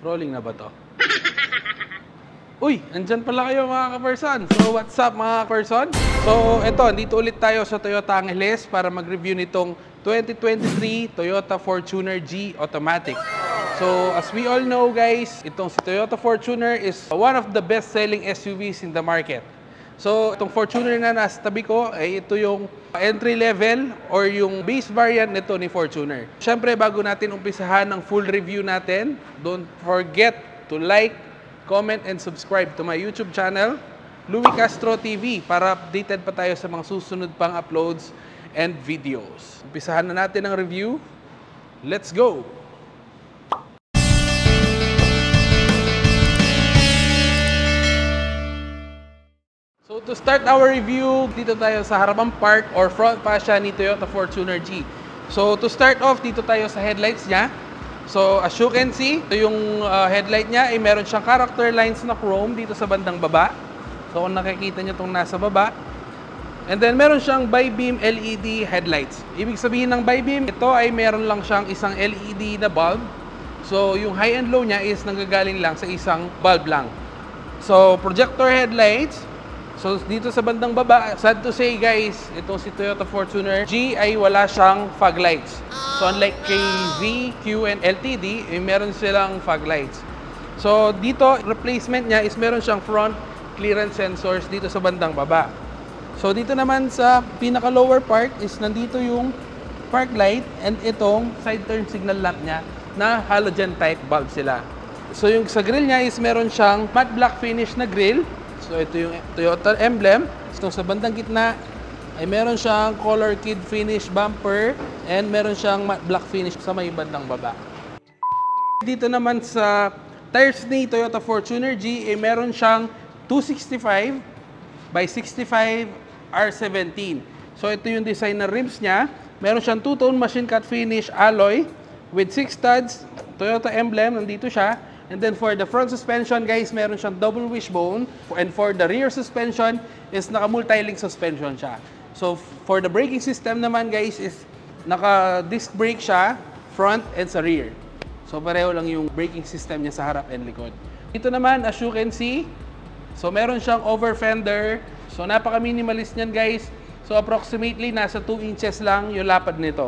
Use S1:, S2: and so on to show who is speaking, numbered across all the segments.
S1: Rolling na ba to? Uy, andyan pala kayo mga ka-person. So, what's up mga ka-person? So, eto, dito ulit tayo sa Toyota Angeles para mag-review nitong 2023 Toyota Fortuner G Automatic. So, as we all know guys, itong si Toyota Fortuner is one of the best-selling SUVs in the market. So, itong Fortuner na nasa tabi ko, ay ito yung entry level or yung base variant nito ni Fortuner. Siyempre, bago natin umpisahan ng full review natin, don't forget to like, comment, and subscribe to my YouTube channel, Louie Castro TV, para updated pa tayo sa mga susunod pang uploads and videos. Umpisahan na natin ang review. Let's go! So to start our review, dito tayo sa harapang part or front fascia ni Toyota Fortuner G. So to start off, dito tayo sa headlights niya. So as you can see, ito yung headlight niya ay meron siyang character lines na chrome dito sa bandang baba. So kung nakikita niyo itong nasa baba. And then meron siyang bi-beam LED headlights. Ibig sabihin ng bi-beam, ito ay meron lang siyang isang LED na bulb. So yung high and low niya is nanggagaling lang sa isang bulb lang. So projector headlights. So dito sa bandang baba, sad to say guys, itong si Toyota Fortuner G ay wala siyang fog lights. So unlike kay V, Q, and LTD, meron silang fog lights. So dito, replacement niya is meron siyang front clearance sensors dito sa bandang baba. So dito naman sa pinaka lower part is nandito yung park light and itong side turn signal lamp niya na halogen type bulb sila. So yung sa grill niya is meron siyang matte black finish na grill. So ito yung Toyota emblem. So sa bandang gitna ay meron siyang color kid finish bumper and meron siyang matte black finish sa may bandang baba. Dito naman sa tires ni Toyota Fortuner G ay meron siyang 265 by 65 R17. So ito yung design ng rims niya. Meron siyang two-tone machine cut finish alloy with 6 studs. Toyota emblem, nandito siya. And then for the front suspension guys, meron siyang double wishbone. And for the rear suspension is naka-multi-link suspension siya. So for the braking system naman guys is naka-disc brake siya, front and sa rear. So pareho lang yung braking system niya sa harap and likod. Dito naman, as you can see, so meron siyang over fender. So napaka-minimalist niyan guys. So approximately nasa 2 inches lang yung lapad nito.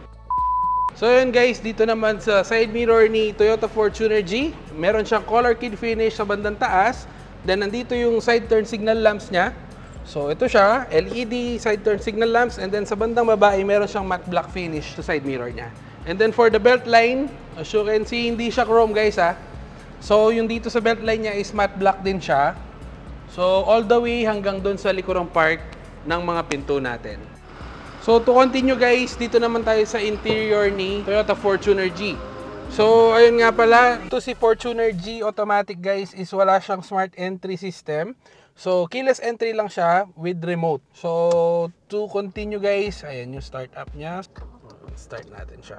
S1: So yun guys, dito naman sa side mirror ni Toyota Fortuner G, meron siyang color kid finish sa bandang taas. Then nandito yung side turn signal lamps niya. So ito siya, LED side turn signal lamps. And then sa bandang baba ay meron siyang matte black finish sa side mirror niya. And then for the belt line, as you can see, hindi siya chrome guys ha. So yung dito sa belt line niya is matte black din siya. So all the way hanggang doon sa likurang part ng mga pinto natin. So to continue guys, dito naman tayo sa interior ni Toyota Fortuner G. So ayun nga pala, ito si Fortuner G Automatic guys is wala siyang smart entry system. So keyless entry lang siya with remote. So to continue guys, ayan yung start up niya. Start natin siya.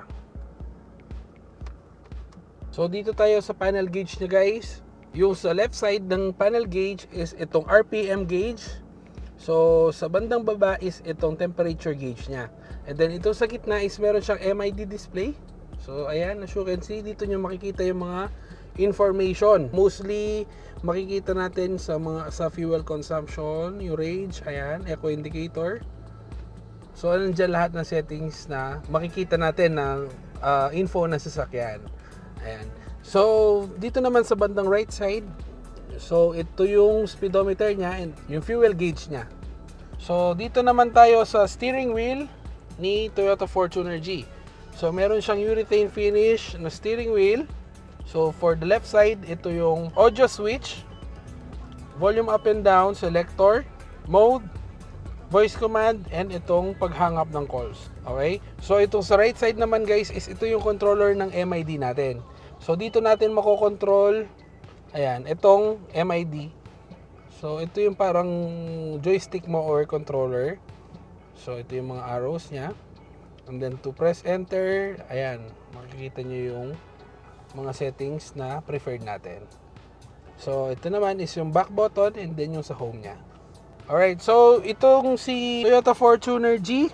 S1: So dito tayo sa panel gauge niya guys. Yung sa left side ng panel gauge is itong RPM gauge. So, sa bandang baba is itong temperature gauge niya. And then, ito sa gitna is meron siyang MID display. So, ayan, as you can see, dito nyo makikita yung mga information. Mostly, makikita natin sa fuel consumption, yung range, ayan, eco indicator. So, nandiyan lahat ng settings na makikita natin ng info ng sasakyan. Ayan. So, dito naman sa bandang right side, so, ito yung speedometer niya and yung fuel gauge niya. So, dito naman tayo sa steering wheel ni Toyota Fortuner G. So, meron siyang urethane finish na steering wheel. So, for the left side, ito yung audio switch, volume up and down, selector, mode, voice command, and itong paghang up ng calls. Okay? So, itong sa right side naman guys, is ito yung controller ng MID natin. So, dito natin makokontrol. Ayan, itong MID. So, ito yung parang joystick mo or controller. So, ito yung mga arrows niya. And then, to press enter, ayan, makikita nyo yung mga settings na preferred natin. So, ito naman is yung back button and then yung sa home niya. Alright, so, itong si Toyota Fortuner G.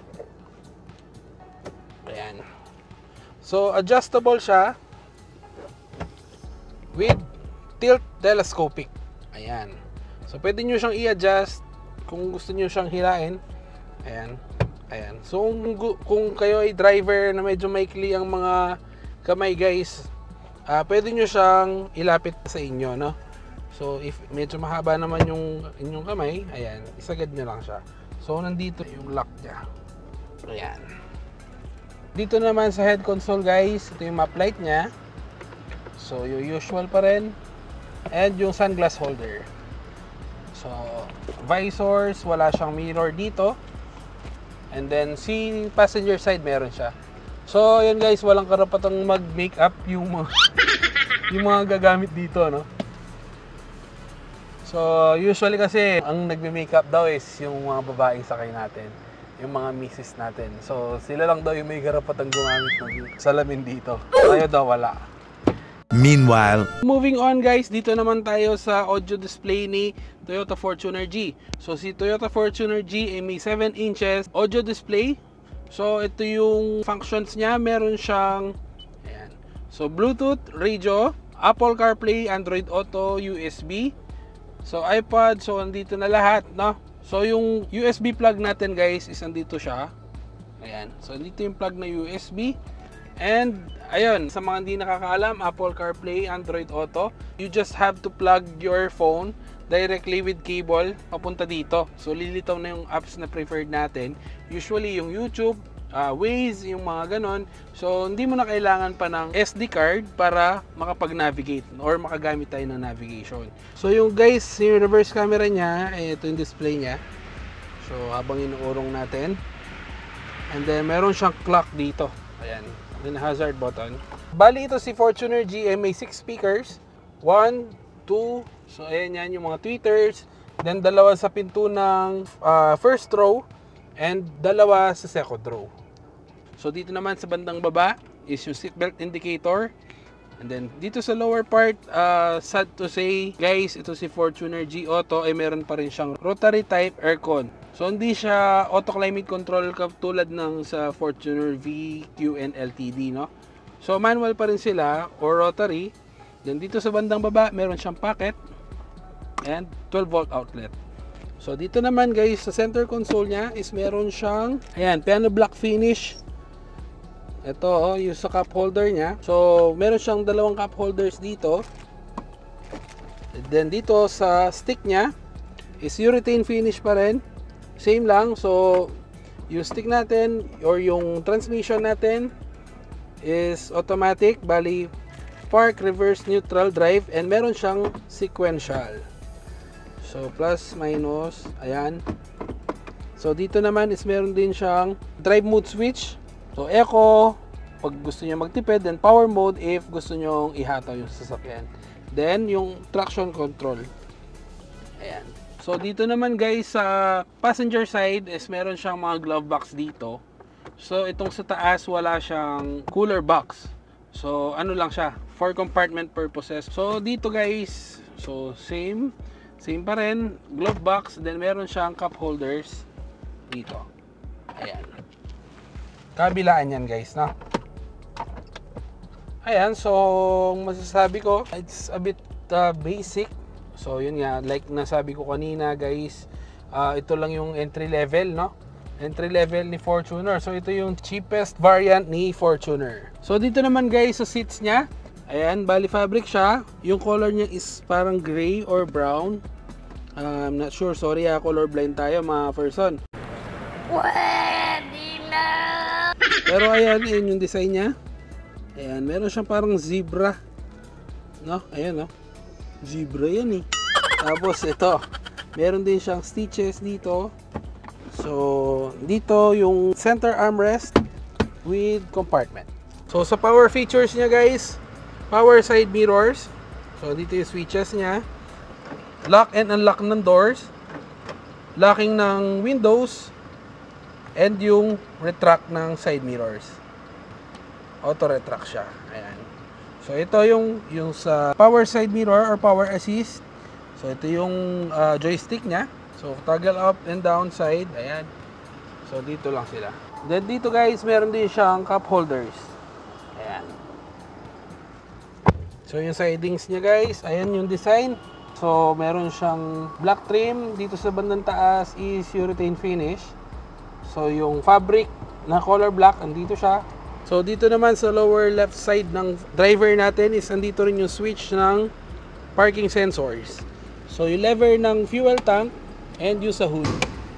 S1: Ayan. So, adjustable siya. with tilt telescopic. Ayan. So, pwede nyo siyang i-adjust kung gusto nyo siyang hirain. Ayan. Ayan. So, kung kayo ay driver na medyo maikli ang mga kamay guys, pwede nyo siyang ilapit sa inyo, no? So, if medyo mahaba naman yung inyong kamay, ayan, isagad nyo lang siya. So, nandito yung lock niya. Ayan. Dito naman sa head console guys, ito yung map light niya. So, yung usual pa rin. And yung sunglass holder. So, visors, wala siyang mirror dito. And then, si passenger side, meron siya. So, yun guys, walang karapatang mag-makeup yung mga gagamit dito, no? So, usually kasi, ang nagme-makeup daw is yung mga babaeng sakay natin. Yung mga misis natin. So, sila lang daw yung may karapatang gumamit ng salamin dito. Tayo daw, wala.
S2: Meanwhile,
S1: moving on guys, dito naman tayo sa audio display ni Toyota Fortuner G. So si Toyota Fortuner G ay may 7 inches audio display. So ito yung functions niya, meron siyang ayan. So Bluetooth, radio, Apple CarPlay, Android Auto, USB. So iPod, so andito na lahat, no? So yung USB plug natin guys is andito siya. Ayan. So dito yung plug na USB. And ayun, sa mga hindi nakakaalam, Apple CarPlay, Android Auto, you just have to plug your phone directly with cable papunta dito. So lilitaw na yung apps na preferred natin. Usually yung YouTube, Waze, yung mga ganon. So hindi mo na kailangan pa ng SD card para makapag-navigate or makagamit tayo ng navigation. So yung guys, yung reverse camera niya, ito yung display niya. So habang inuurong natin. And then meron siyang clock dito. Ayan. Then hazard button. Bali ito si Fortuner G ay may 6 speakers. 1, 2, so ayan yan yung mga tweeters. Then dalawa sa pinto ng first row and dalawa sa second row. So dito naman sa bandang baba is yung seatbelt indicator. And then dito sa lower part, sad to say guys, ito si Fortuner G Auto ay meron pa rin siyang rotary type aircon. So hindi siya auto climate control tulad ng sa Fortuner V, Q, and LTD, no? So manual pa rin sila or rotary. Then dito sa bandang baba, meron siyang pocket and 12 volt outlet. So dito naman guys, sa center console niya is meron siyang ayan, piano black finish. Ito yung sa cup holder niya. So meron siyang dalawang cup holders dito. And then dito sa stick niya is urethane finish pa rin. Same lang, so yung stick natin or yung transmission natin is automatic, bali park, reverse, neutral, drive, and meron siyang sequential. So plus, minus, ayan. So dito naman is meron din siyang drive mode switch. So eco, pag gusto niyo magtipid, then power mode if gusto niyo ihataw yung sasakyan. Then yung traction control. Ayan. So dito naman guys sa passenger side is meron siyang mga glove box dito. So itong sa taas wala siyang cooler box. So ano lang siya for compartment purposes. So dito guys, so same pa rin, glove box, then meron siyang cup holders dito. Ayan. Kabilaan yan guys, no? Ayan, so masasabi ko it's a bit basic. So yun nga, like nasabi ko kanina guys, ito lang yung entry level, no? Entry level ni Fortuner. So ito yung cheapest variant ni Fortuner. So dito naman guys sa seats niya, ayan, bali fabric siya. Yung color niya is parang gray or brown. I'm not sure, sorry color blind tayo mga person.
S3: Pwede na!
S1: Pero ayan, yun yung design niya. Ayan, meron siyang parang zebra. No? Ayan, no? Zebra yan eh. Tapos ito, meron din siyang stitches dito. So, dito yung center armrest with compartment. So, sa power features niya guys, power side mirrors. So, dito yung switches niya. Lock and unlock ng doors. Locking ng windows. And yung retract ng side mirrors. Auto retract siya. Ayan. So ito yung sa power side mirror or power assist. So ito yung joystick niya. So toggle up and down side. Ayan. So dito lang sila. Then dito guys, meron din siyang cup holders. Ayan. So yung sidings niya guys, ayan yung design. So meron siyang black trim. Dito sa bandang taas is urethane finish. So yung fabric na color black, andito siya. So dito naman sa lower left side ng driver natin is andito rin yung switch ng parking sensors. So yung lever ng fuel tank and yung sa hood.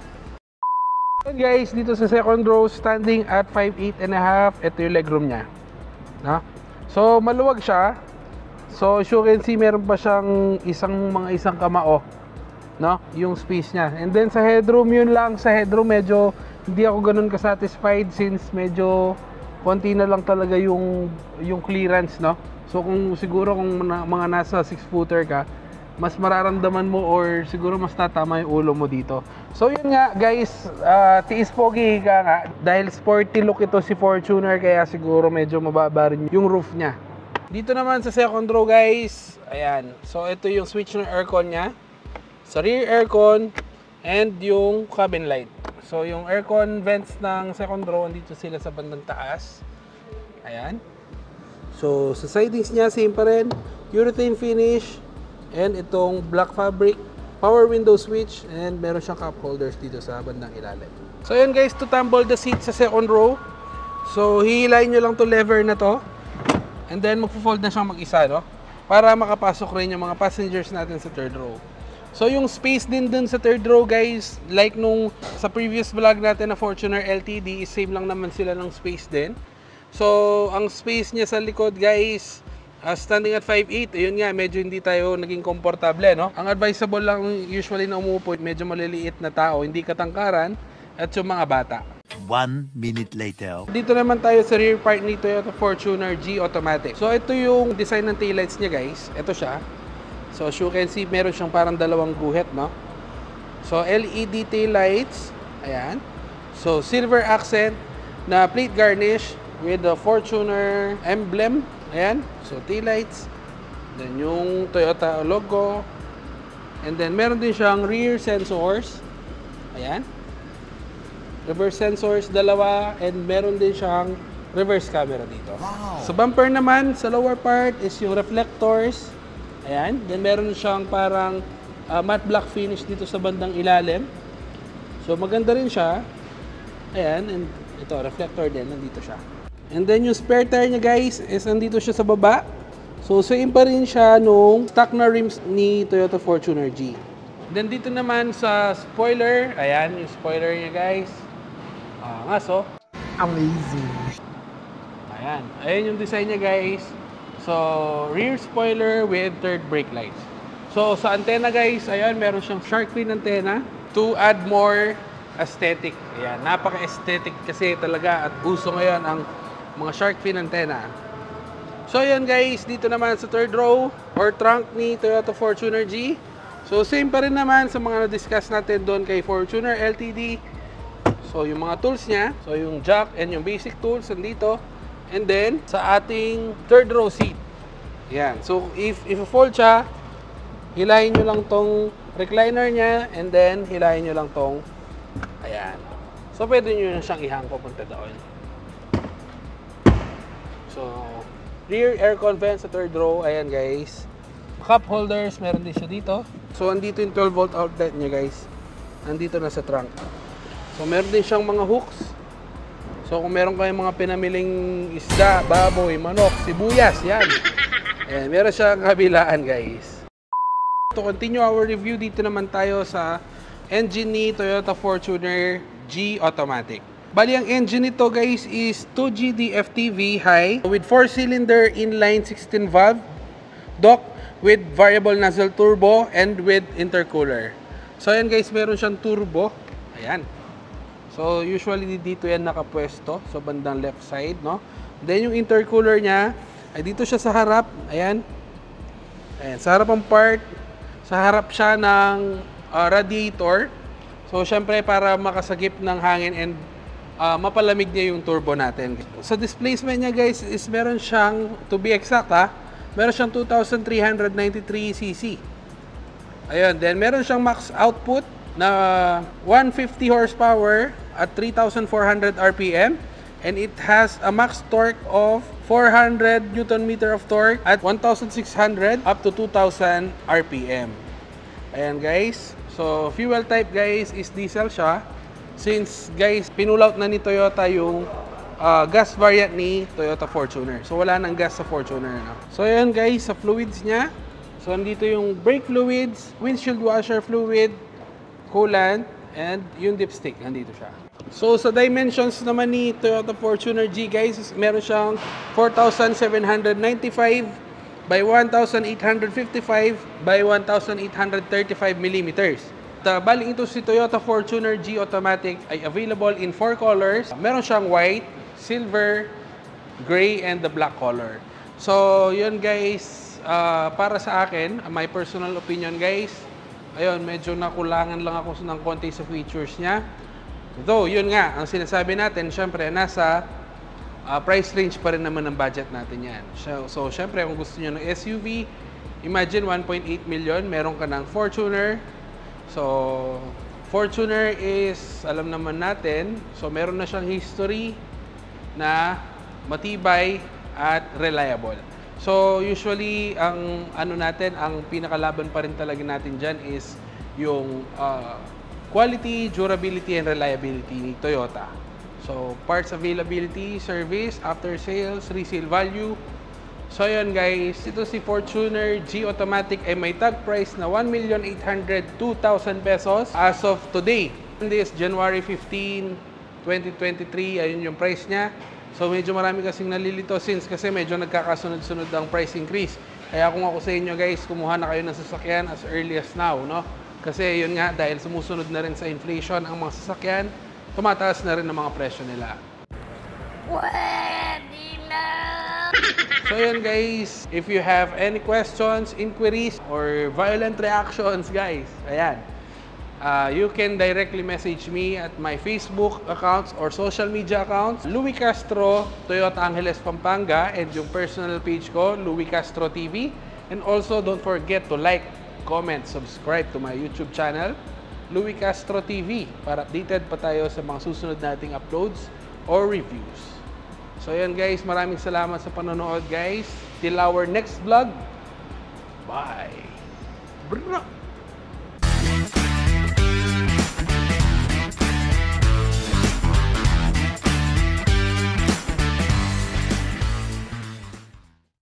S1: So guys, dito sa second row, standing at 5'8 and a half, ito yung legroom niya. No? So maluwag siya. So as you can see, meron pa siyang isang kamao, no? Yung space niya. And then sa headroom, yun lang. Sa headroom medyo hindi ako ganun ka-satisfied since medyo konti na lang talaga yung clearance, no? So kung siguro kung mga nasa 6-footer ka, mas mararamdaman mo or siguro mas tatama yung ulo mo dito. So yun nga guys, tiis pogi ka nga. Dahil sporty look ito si Fortuner, kaya siguro medyo mababa rin yung roof niya. Dito naman sa second row guys, ayan. So ito yung switch ng aircon niya. Sa rear aircon and yung cabin light. So yung aircon vents ng second row, andito sila sa bandang taas. Ayan. So sa sidings niya, same pa rin. Urethane finish and itong black fabric. Power window switch and meron siyang cup holders dito sa bandang ilalim. So yun guys, to tumble the seat sa second row. So hihilayin nyo lang to lever na to. And then magpo-fold na siyang mag-isa, no? Para makapasok rin yung mga passengers natin sa third row. So yung space din dun sa third row guys, like nung sa previous vlog natin na Fortuner LTD, same lang naman sila ng space din. So ang space niya sa likod guys, standing at 5'8", ayun nga, medyo hindi tayo naging komportable, no? Ang advisable lang usually na umupo, medyo maliliit na tao, hindi katangkaran, at yung mga bata.
S2: 1 minute later.
S1: Dito naman tayo sa rear part ni Toyota Fortuner G Automatic. So ito yung design ng taillights niya guys. Ito siya. So as you can see, meron siyang parang dalawang guhit, no? So LED taillights. Ayan. So silver accent na plate garnish with the Fortuner emblem. Ayan. So taillights. Then yung Toyota logo. And then meron din siyang rear sensors. Ayan. Reverse sensors, dalawa, and meron din siyang reverse camera dito. Wow. Sa bumper naman, sa lower part is yung reflectors. Ayan. Then meron siyang parang matte black finish dito sa bandang ilalim. So maganda rin siya. Ayan. And ito, reflector din. Nandito siya. And then yung spare tire niya guys is nandito siya sa baba. So same pa rin siya nung stock na rims ni Toyota Fortuner G. Then dito naman sa spoiler. Ayan yung spoiler niya guys. So
S2: Amazing.
S1: ayan. Ayan yung design niya guys. So rear spoiler with third brake lights. So sa antenna guys, ayan, meron siyang shark fin antenna to add more aesthetic. Ayan, napaka-aesthetic kasi talaga at uso ngayon ang mga shark fin antenna. So ayan guys, dito naman sa third row or trunk ni Toyota Fortuner G. So same pa rin naman sa mga na-discuss natin doon kay Fortuner LTD. So yung mga tools niya, so yung jack and yung basic tools nandito. And then sa ating third row seat. Yan. So if fold siya, hilahin nyo lang tong recliner niya and then hilahin nyo lang tong ayan. So pwede nyo siyang ihang papunta doon. So rear aircon vent sa third row, ayan guys. Cup holders, meron din siya dito. So andito yung 12 volt outlet niya guys. Andito na sa trunk. So meron din siyang mga hooks. So kung meron kayong mga pinamiling isda, baboy, manok, sibuyas, yan. Ayan, meron siyang kabilaan guys. To continue our review, dito naman tayo sa engine ni Toyota Fortuner G Automatic. Bali ang engine nito guys is 2G DFTV high with 4-cylinder inline 16 valve dock with variable nozzle turbo and with intercooler. So ayan guys, meron siyang turbo. Ayan. So usually dito yan nakapwesto sa bandang left side, no? Then yung intercooler niya ay dito siya sa harap. Ayan. Ayan, sa harap ang part. Sa harap siya ng radiator. So syempre para makasagip ng hangin and mapalamig niya yung turbo natin. Sa displacement niya guys is meron siyang, to be exact meron siyang 2,393cc. Ayun, then meron siyang max output na 150 horsepower at 3,400 RPM and it has a max torque of 400 Newton meter of torque at 1,600 up to 2,000 RPM. Ayan guys. So fuel type guys is diesel siya. Since guys, pinull out na ni Toyota yung gas variant ni Toyota Fortuner. So wala nang gas sa Fortuner. No? So ayan guys, sa fluids niya. So andito yung brake fluids, windshield washer fluid, coolant, and yung dipstick. Nandito siya. So sa dimensions naman ni Toyota Fortuner G guys, meron siyang 4,795 by 1,855 by 1,835 millimeters. Bali ito si Toyota Fortuner G Automatic ay available in 4 colors. Meron siyang white, silver, gray, and the black color. So yun guys, para sa akin, my personal opinion guys, ayun, medyo nakulangan lang ako ng konti sa features niya. Though, yun nga, ang sinasabi natin, syempre, nasa price range pa rin naman ng budget natin yan. So, syempre, kung gusto nyo ng SUV, imagine 1.8 million, meron ka ng Fortuner. So, Fortuner is, alam naman natin, so meron na siyang history na matibay at reliable. So, usually, ang ano natin, ang pinakalaban pa rin talaga natin dyan is yung quality, durability, and reliability ni Toyota. So, parts availability, service, after sales, resale value. So, yun guys, ito si Fortuner G Automatic ay may tag price na 1,802,000 pesos as of today. This January 15, 2023, ayun yung price niya. So, medyo marami kasing nalilito since kasi medyo nagkakasunod-sunod ang price increase. Kaya kung ako sa inyo guys, kumuha na kayo ng sasakyan as early as now, no? Kasi yun nga, dahil sumusunod na rin sa inflation ang mga sasakyan, tumataas na rin ang mga presyo nila.
S3: Pwede na!
S1: So yun guys, if you have any questions, inquiries, or violent reactions guys, ayan. You can directly message me at my Facebook accounts or social media accounts. Louie Castro, Toyota Angeles, Pampanga, and yung personal page ko, Louie Castro TV. And also, don't forget to like, comment, subscribe to my YouTube channel, Louie Castro TV, para updated pa tayo sa mga susunod nating uploads or reviews. So yan guys, maraming salamat sa panonood guys. Till our next vlog. Bye! Bro!